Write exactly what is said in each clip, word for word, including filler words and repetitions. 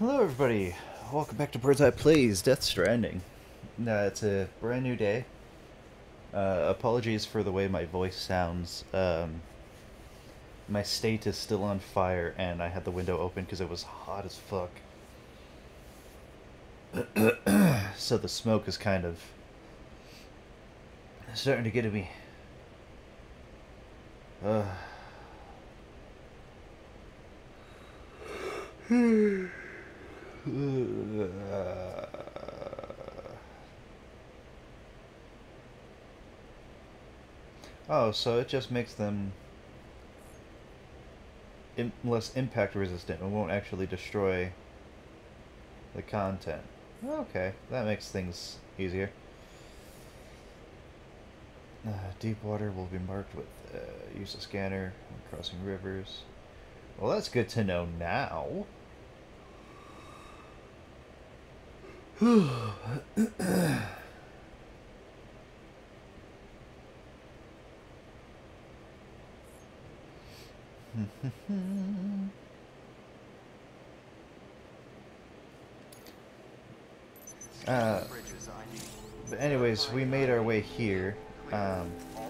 Hello everybody, welcome back to Bird's Eye Plays Death Stranding. Uh, it's a brand new day. Uh, apologies for the way my voice sounds. Um, my state is still on fire and I had the window open because it was hot as fuck. So the smoke is kind of starting to get to me. Uh. Oh, so it just makes them im less impact resistant and won't actually destroy the content. Okay, that makes things easier. Uh, deep water will be marked with uh, use a scanner when crossing rivers. Well, that's good to know now. uh, but anyways, we made our way here. Um,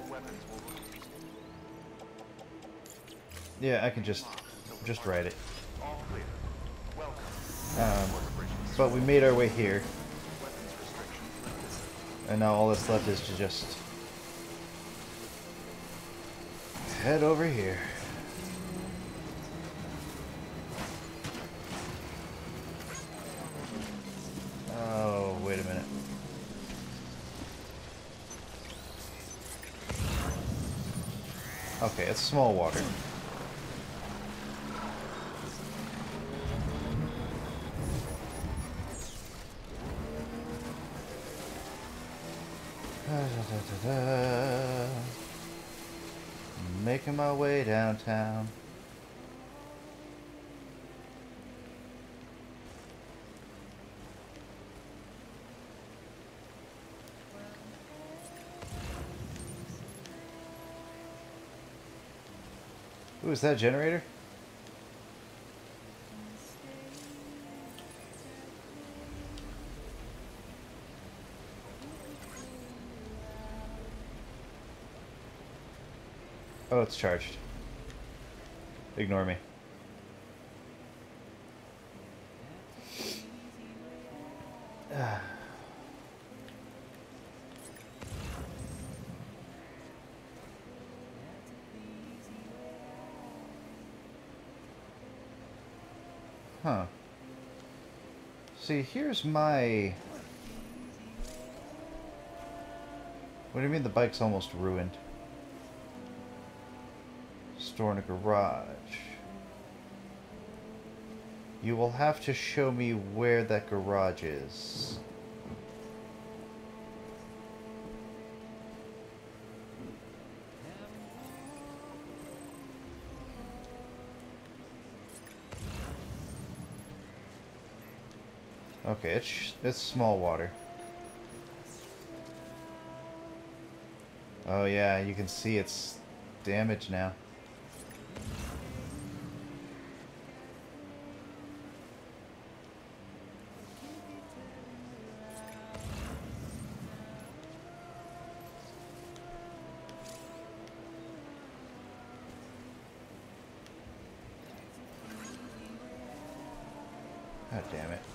yeah, I can just just write it. Um, but we made our way here, and now all that's left is to just head over here. Oh, wait a minute. Okay, it's small water. Da, da, da, da. Making my way downtown. Ooh, is that a generator? Oh, it's charged. Ignore me. Huh. See, here's my... What do you mean the bike's almost ruined? Store in a garage. You will have to show me where that garage is. Okay, it's it's small water. Oh yeah, you can see it's damaged now. God damn it.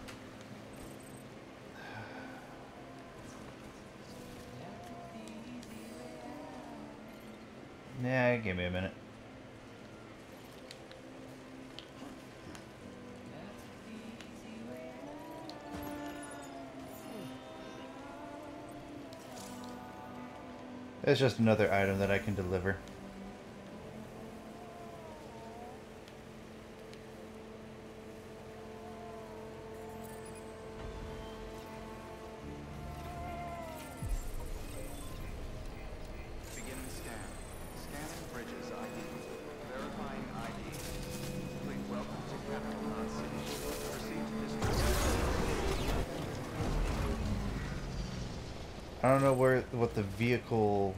Yeah, give me a minute. It's just another item that I can deliver. I don't know where what the vehicle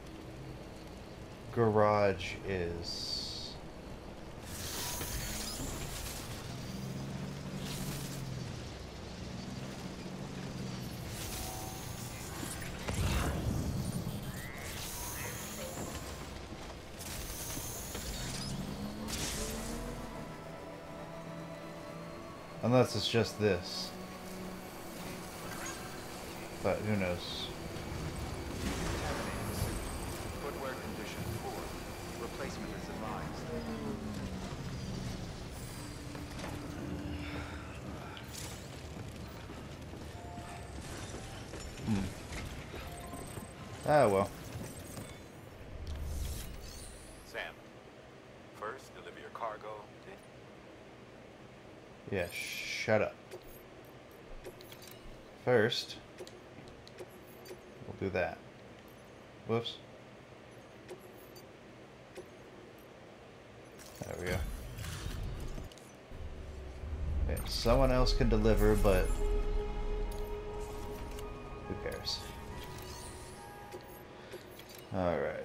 garage is. Unless it's just this. But who knows? Footwear condition poor. Replacement is advised. Hmm. Ah, well. Sam, first deliver your cargo, then... Yeah, shut up. First, we'll do that. Whoops. There we go. Okay, someone else can deliver, but who cares? Alright.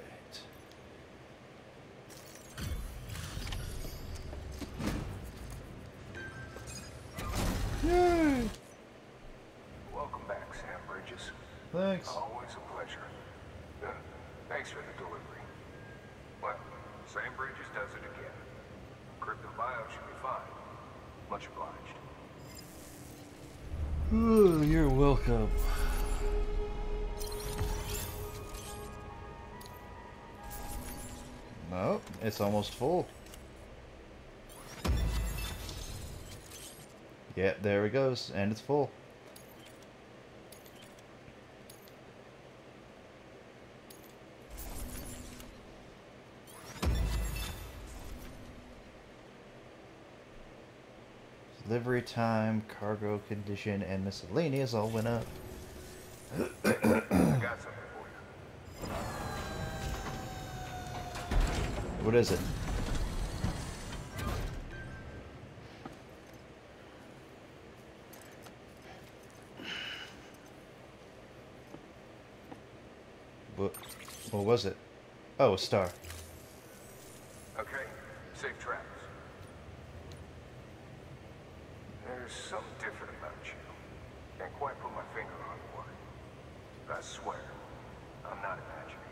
Yay! Welcome back, Sam Bridges. Thanks. Always a pleasure. Uh, thanks for the delivery. Well, Sam Bridges does it again. Cryptobio should be fine. Much obliged. Ooh, you're welcome. No, it's almost full. Yeah, there it goes, and it's full. Delivery time, cargo condition, and miscellaneous all went up. I got something for you. What is it? What, what was it? Oh, a star. Okay, safe travels. There's something different about you. Can't quite put my finger on what. But I swear, I'm not imagining.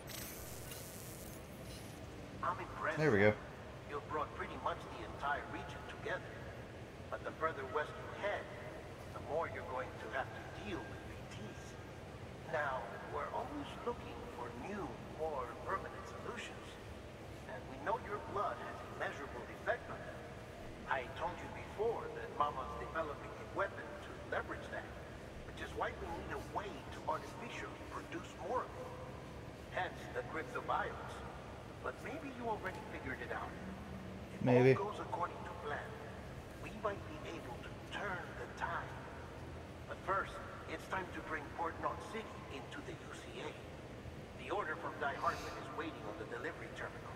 I'm impressed. There we go. You've brought pretty much the entire region together. But the further west you head, the more you're going to have to deal with B Ts. Now, we're always looking for new, more permanent solutions. And we know your blood has a measurable effect on them. I told you before that Mama's developing a weapon to leverage that, which is why we need a way to artificially produce more of it. Hence the cryptobiotes. But maybe you already figured it out. If Maybe. all goes according to plan, we might be able to turn the tide. But first, it's time to bring Port Knot City into the U C A. The order from Die Hartman is waiting on the delivery terminal.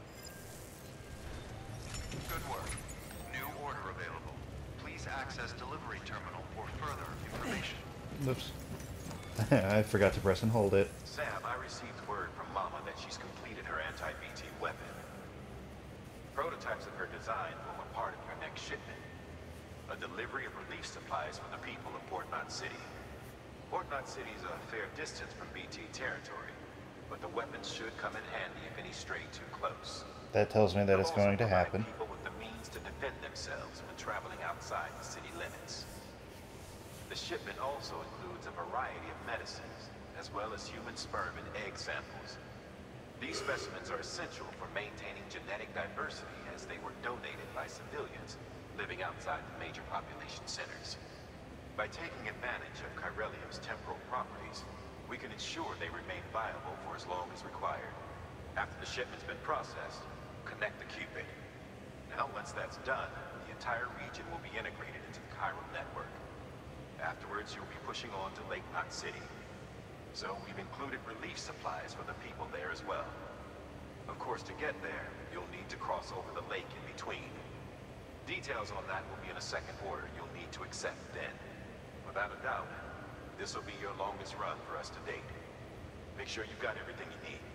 Good work. New order available. Please access delivery terminal for further information. Oops. I forgot to press and hold it. Sam, I received word from Mama that she's completed her anti-B T weapon. Prototypes of her design form a part of your next shipment. A delivery of relief supplies for the people of Port Knot City. Port Knot City is a fair distance from B T territory, but the weapons should come in handy if any stray too close. That tells me that it's They'll going to also provide happen. People with the means to defend themselves when traveling outside the city limits. The shipment also includes a variety of medicines, as well as human sperm and egg samples. These specimens are essential for maintaining genetic diversity as they were donated by civilians living outside the major population centers. By taking advantage of chiralium's temporal properties, we can ensure they remain viable for as long as required. After the shipment's been processed, connect the Cupid. Now, once that's done, the entire region will be integrated into the chiral network. Afterwards, you'll be pushing on to Lake Knot City. So we've included relief supplies for the people there as well. Of course, to get there, you'll need to cross over the lake in between. Details on that will be in a second order you'll need to accept then. Without a doubt, this will be your longest run for us to date. Make sure you've got everything you need.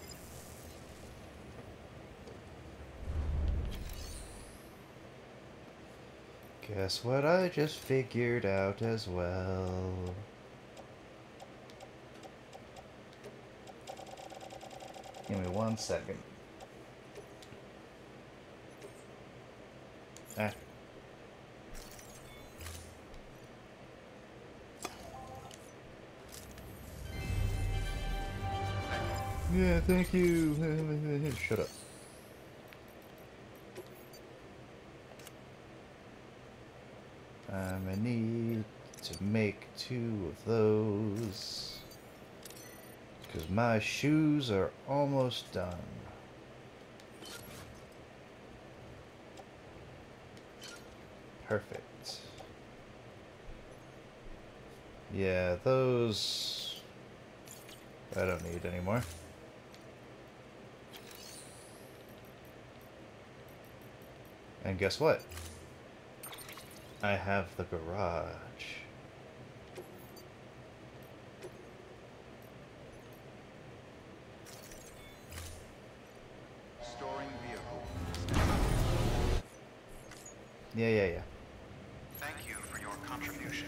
Guess what I just figured out as well. Give me one second. Ah. Yeah, thank you. Shut up. Um, I need to make two of those. Because my shoes are almost done. Perfect. Yeah, those I don't need anymore. And guess what? I have the garage. Storing vehicle. Yeah, yeah, yeah. Thank you for your contribution.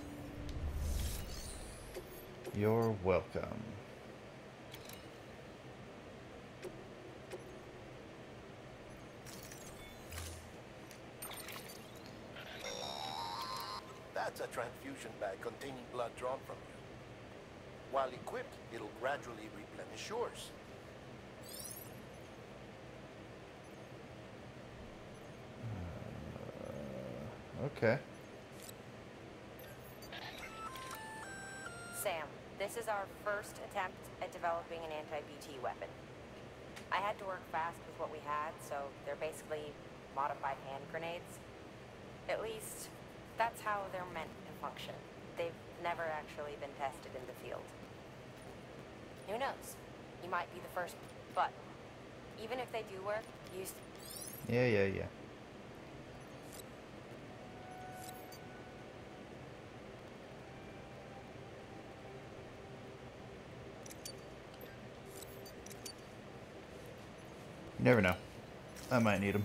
You're welcome. That's a transfusion bag containing blood drawn from you. While equipped, it'll gradually replenish yours. Uh, okay. Sam, this is our first attempt at developing an anti-B T weapon. I had to work fast with what we had, so they're basically modified hand grenades. At least, that's how they're meant to function. They've never actually been tested in the field. Who knows? You might be the first, but even if they do work, use... Yeah, yeah, yeah. You never know. I might need them.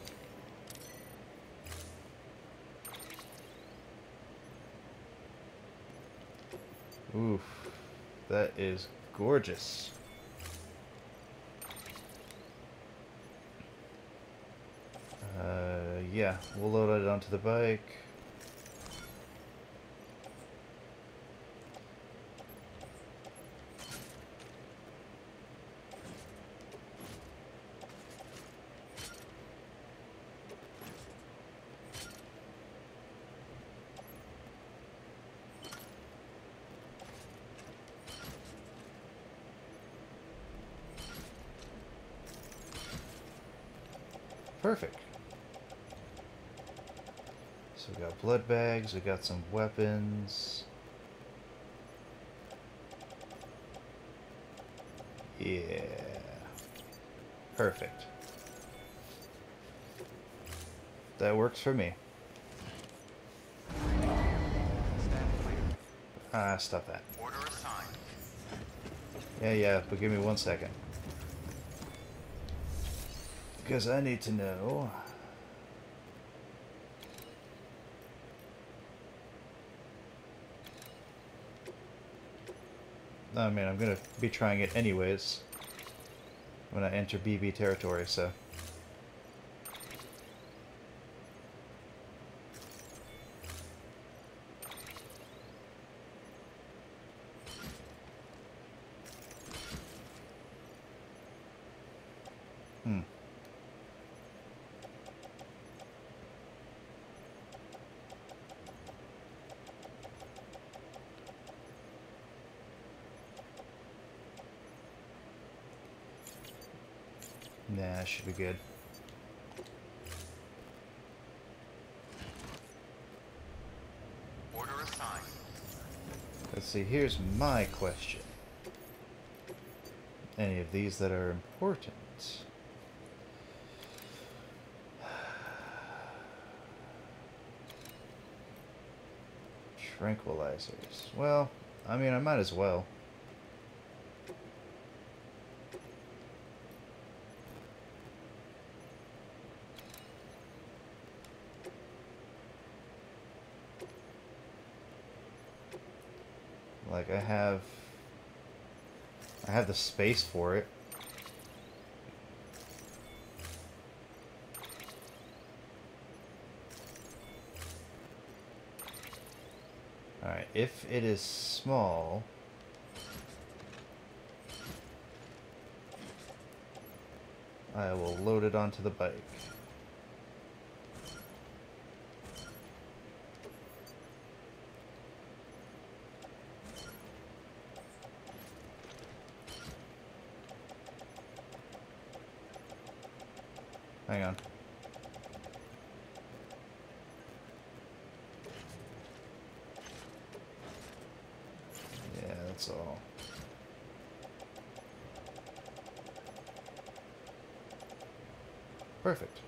Oof. That is gorgeous. Uh, yeah, we'll load it onto the bike. Perfect. So we got blood bags, we got some weapons. Yeah. Perfect. That works for me. Ah, stop that. Order assigned. Yeah, yeah, but give me one second. Because I need to know. I mean, I'm gonna be trying it anyways when I enter B B territory, so. Hmm. Nah, should be good. Order assigned. Let's see, here's my question. Any of these that are important? Tranquilizers. Well, I mean, I might as well. Like, I have... I have the space for it. Alright, if it is small... I will load it onto the bike. Hang on. Yeah, that's all. Perfect.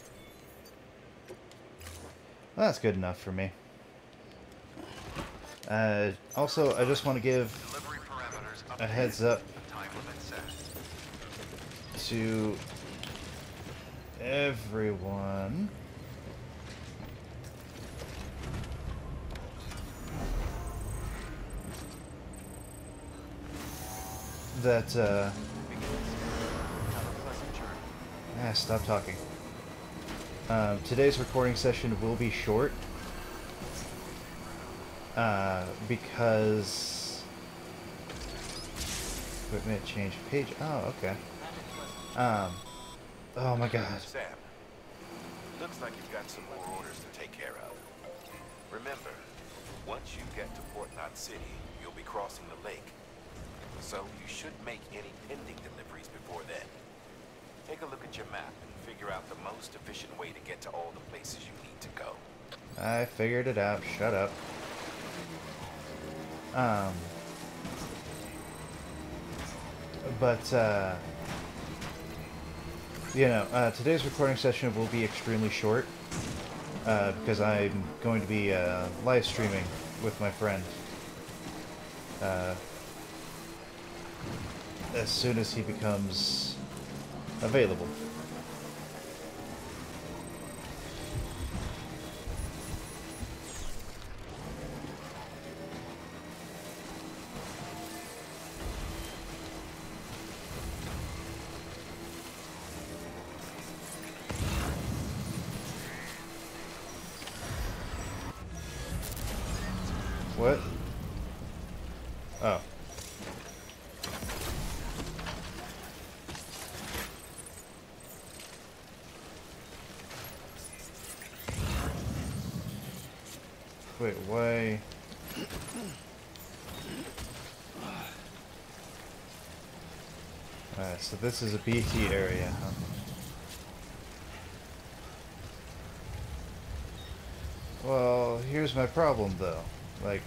Well, that's good enough for me. Uh, also, I just want to give a heads up to everyone that, uh... Ah, stop talking. Um, today's recording session will be short. Uh, because... Equipment change page... Oh, okay. Um... Oh my god. Sam, looks like you've got some more orders to take care of. Remember, once you get to Port Knot City, you'll be crossing the lake. So you should make any pending deliveries before then. Take a look at your map and figure out the most efficient way to get to all the places you need to go. I figured it out. Shut up. Um... But, uh... you know, uh, today's recording session will be extremely short, uh, because I'm going to be uh, live streaming with my friend uh, as soon as he becomes available. What? Oh. Wait, why? Alright, so this is a B T area, huh? Well, here's my problem, though. Like...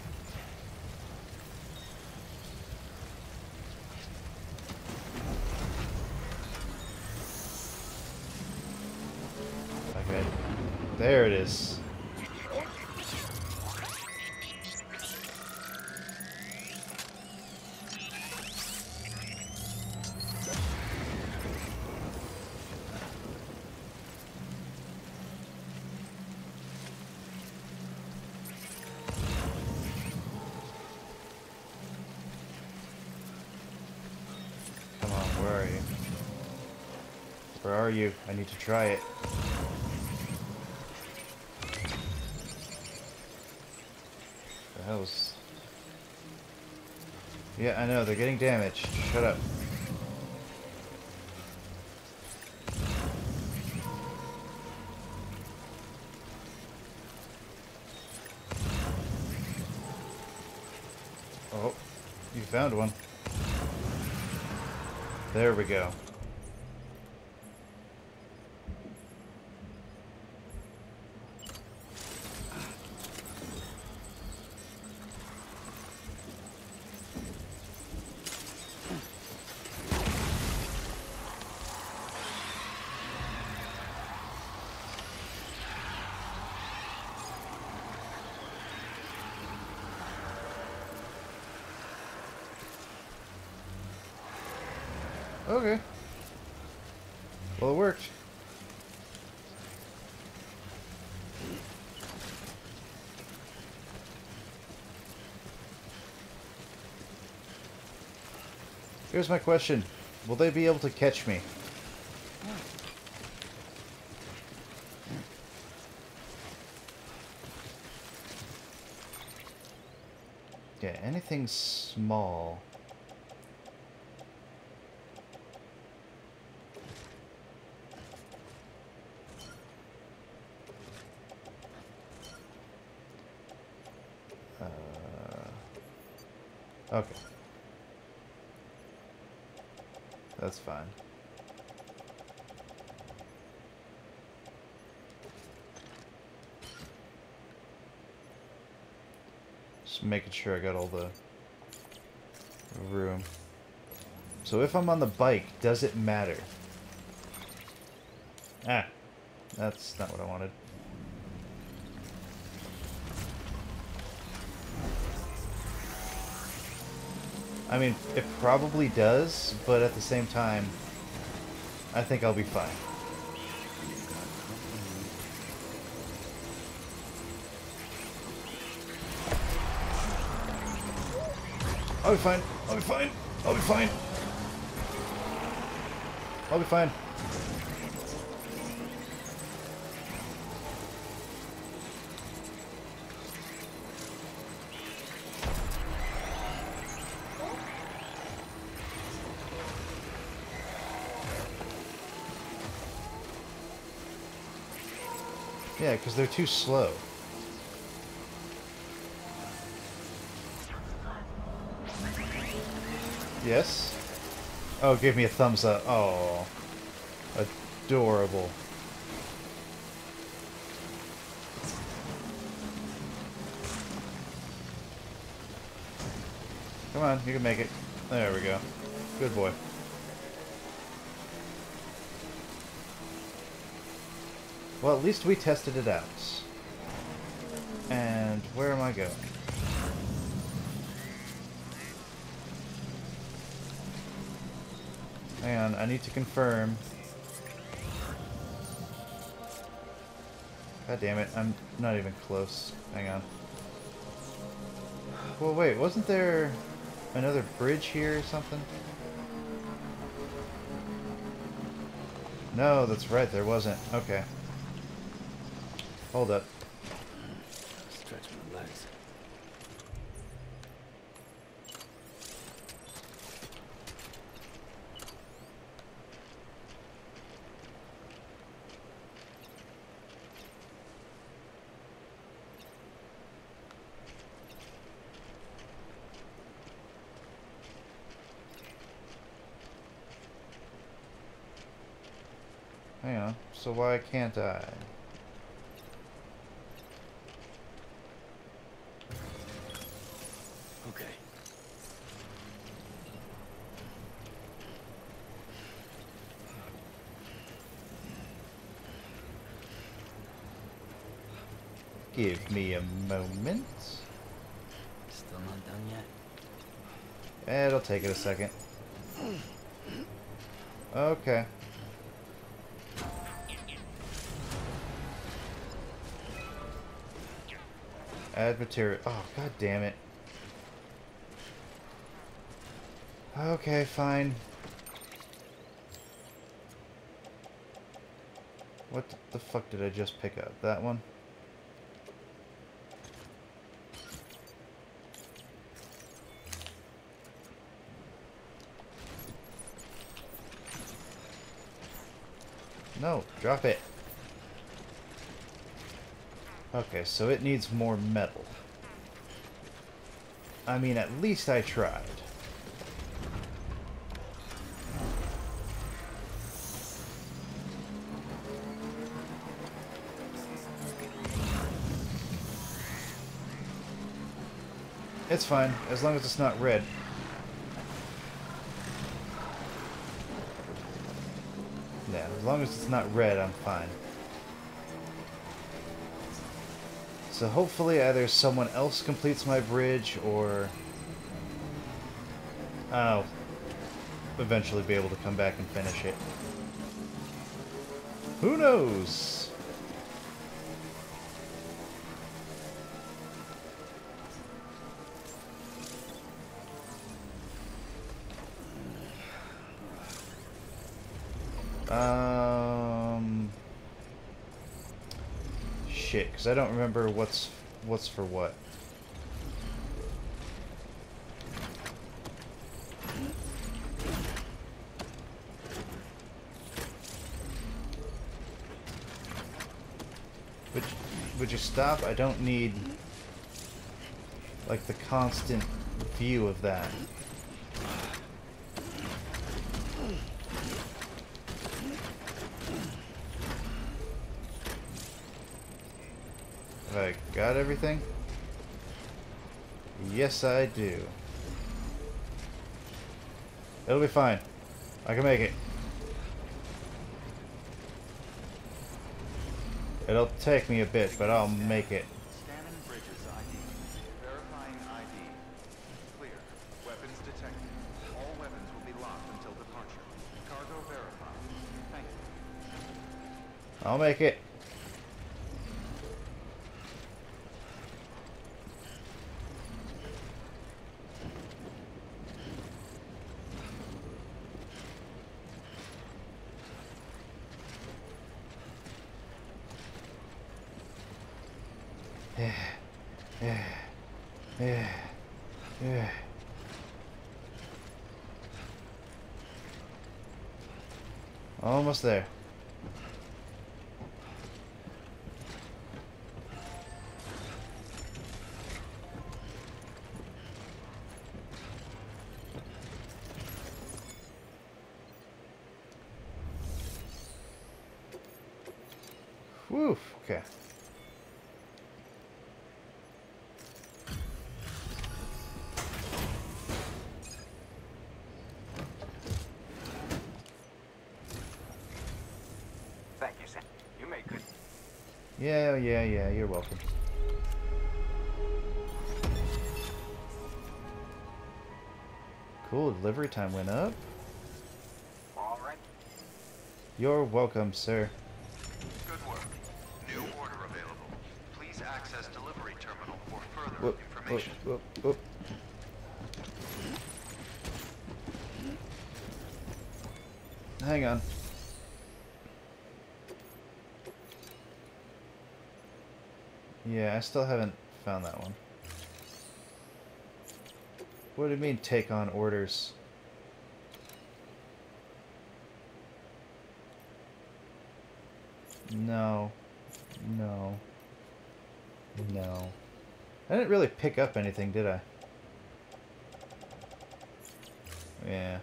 Okay. There it is. Come on, where are you? Where are you? I need to try it. The hell's... Yeah, I know, they're getting damaged. Shut up. Oh, you found one. There we go. Okay. Well, it worked. Here's my question. Will they be able to catch me? Yeah, anything small. Okay. That's fine. Just making sure I got all the room. So if I'm on the bike, does it matter? Ah, that's not what I wanted. I mean, it probably does, but at the same time, I think I'll be fine. I'll be fine. I'll be fine. I'll be fine. I'll be fine. Yeah, because they're too slow. Yes? Oh, give me a thumbs up. Oh. Adorable. Come on, you can make it. There we go. Good boy. Well, at least we tested it out. And where am I going? Hang on, I need to confirm. God damn it, I'm not even close. Hang on. Well, wait, wasn't there another bridge here or something? No, that's right, there wasn't. Okay. Hold up. Stretch my legs. Hang on. So why can't I? Okay. Give me a moment. Still not done yet? It'll take it a second. Okay. Add material. Oh, god damn it. Okay, fine. What the fuck did I just pick up? That one? No, drop it. Okay, so it needs more metal. I mean, at least I tried. It's fine, as long as it's not red. Yeah, as long as it's not red, I'm fine. So hopefully either someone else completes my bridge, or I'll eventually be able to come back and finish it. Who knows? Um, shit, because I don't remember what's what's for what. Would would you stop? I don't need like the constant view of that. Have I got everything? Yes, I do. It'll be fine. I can make it. It'll take me a bit, but I'll make it. Scanning bridges I D. Verifying I D. Clear. Weapons detected. All weapons will be locked until departure. Cargo verified. Thank you. I'll make it. Yeah, yeah, yeah, yeah. Almost there. Whew, okay. Thank you, Sam. You made good. Yeah, yeah, yeah, you're welcome. Cool, delivery time went up. All right. You're welcome, sir. Good work. New order available. Please access delivery terminal for further Whoop, whoop, information. whoop, whoop. Hang on. Yeah, I still haven't found that one. What do you mean, take on orders? No. No. No. I didn't really pick up anything, did I? Yeah.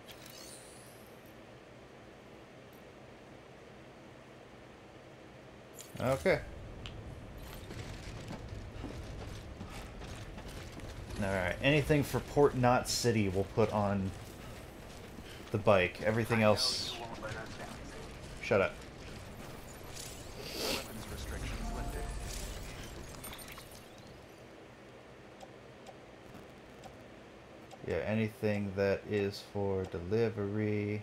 Okay. Alright, anything for Port Knot City we'll put on the bike. Everything else... Shut up. Weapons restrictions lifted. Yeah, anything that is for delivery.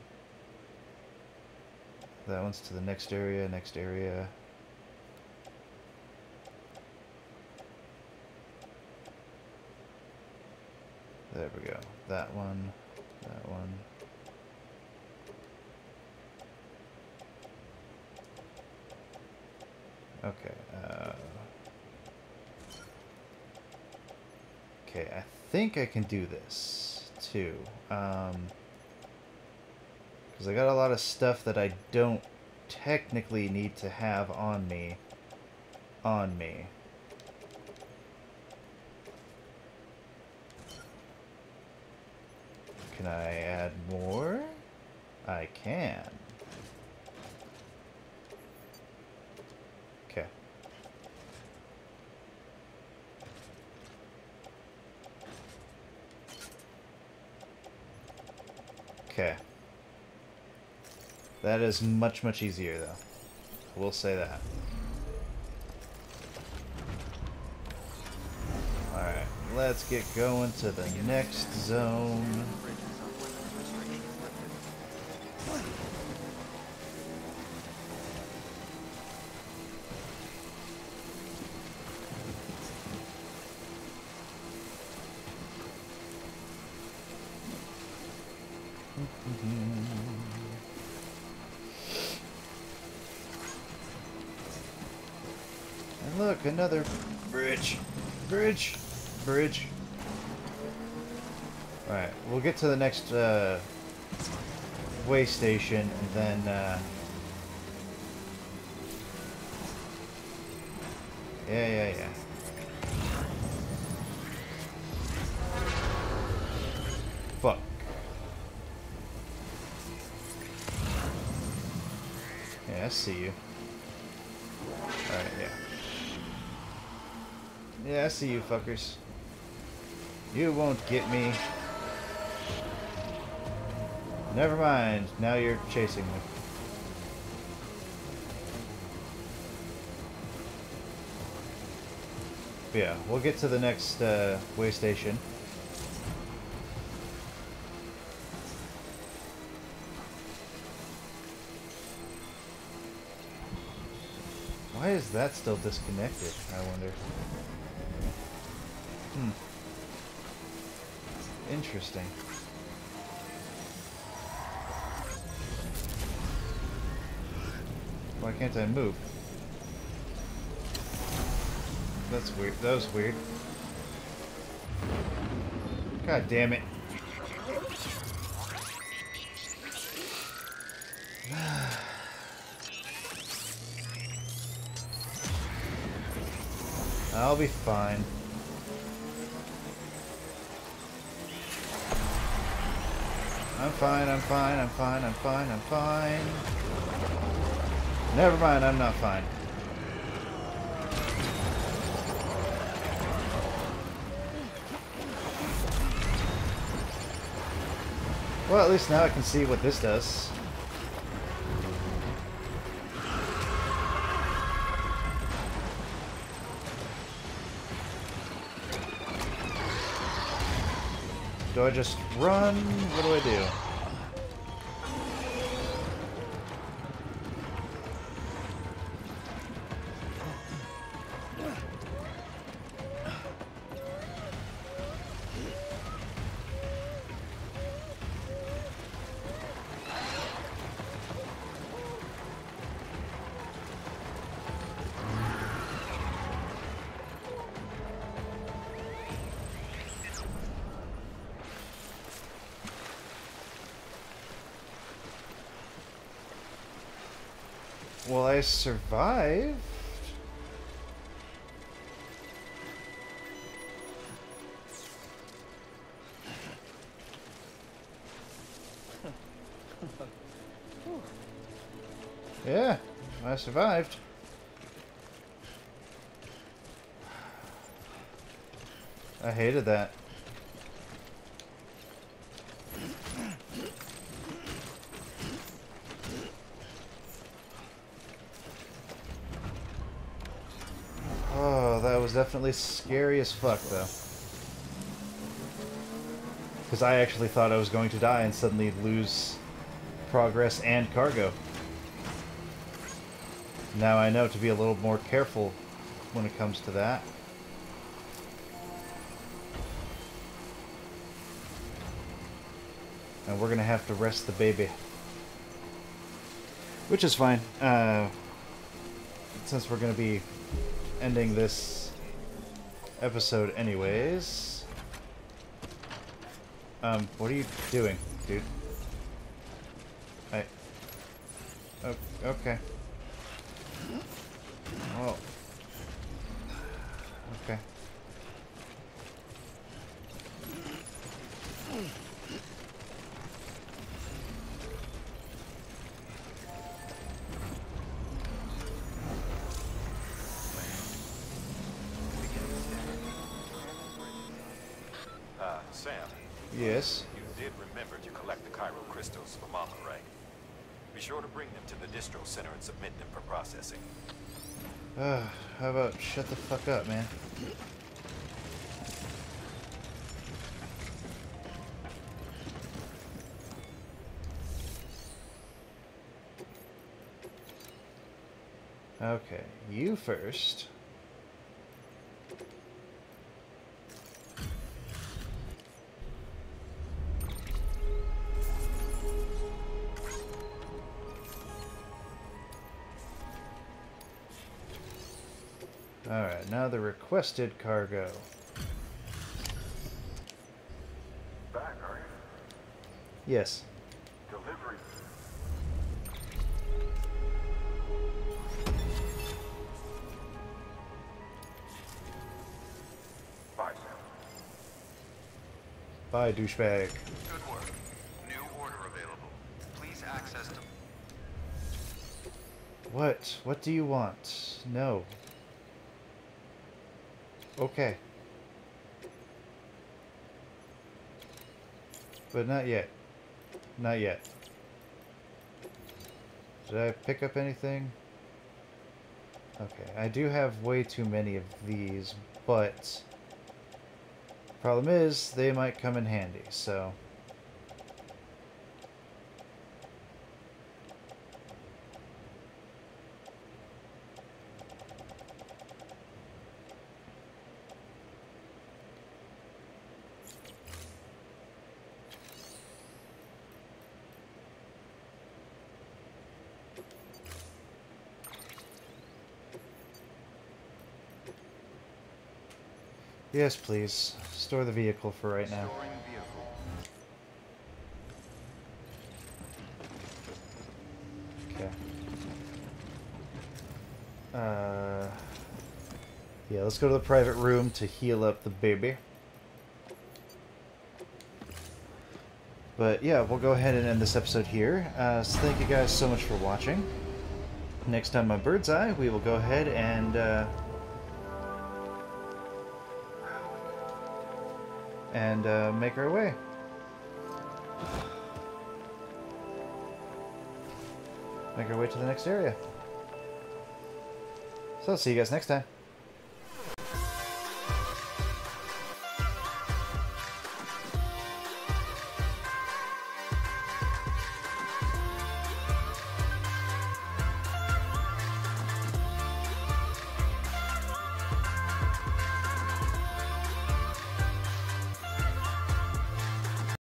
That one's to the next area, next area. There we go. That one, that one. Okay. Uh, okay, I think I can do this too. Um, because I got a lot of stuff that I don't technically need to have on me. On me. Can I add more? I can. Okay. Okay. That is much, much easier, though. I will say that. Alright, let's get going to the next zone. And look, another bridge. Bridge. Bridge. Alright, we'll get to the next uh, way station and then uh, yeah, yeah, yeah. Fuck. Yeah, I see you. Alright, yeah. Yeah, I see you fuckers. You won't get me. Never mind. Now you're chasing me. But yeah, we'll get to the next uh, way station. Why is that still disconnected, I wonder? Hmm. Interesting. Why can't I move? That's weird. That was weird. God damn it. I'll be fine. I'm fine, I'm fine, I'm fine, I'm fine, I'm fine. Never mind, I'm not fine. Well, at least now I can see what this does. Do I just run? What do I do? Well, I survived. Yeah, I survived. I hated that. Oh, that was definitely scary as fuck, though. Because I actually thought I was going to die and suddenly lose progress and cargo. Now I know to be a little more careful when it comes to that. And we're gonna have to rest the baby. Which is fine, uh, since we're gonna be ending this episode anyways. Um, what are you doing, dude? I... Oh, okay. Well... Okay. Uh, Sam. Yes? You did remember to collect the Cairo crystals for Mama, right? Be sure to bring them to the distro center and submit them for processing. Uh, how about shut the fuck up, man? Okay, you first. Alright, now the requested cargo. Back, are you? Yes. Delivery. Bye, Sam. Bye, douchebag. Good What? What do you want? No. Okay. But not yet. Not yet. Did I pick up anything? Okay, I do have way too many of these, but problem is they might come in handy, so yes, please. Store the vehicle for right now. Storing vehicle. Okay. Uh, yeah, let's go to the private room to heal up the baby. But yeah, we'll go ahead and end this episode here. Uh, so thank you guys so much for watching. Next time on Bird's Eye, we will go ahead and uh, and uh, make our way. Make our way to the next area. So, see you guys next time.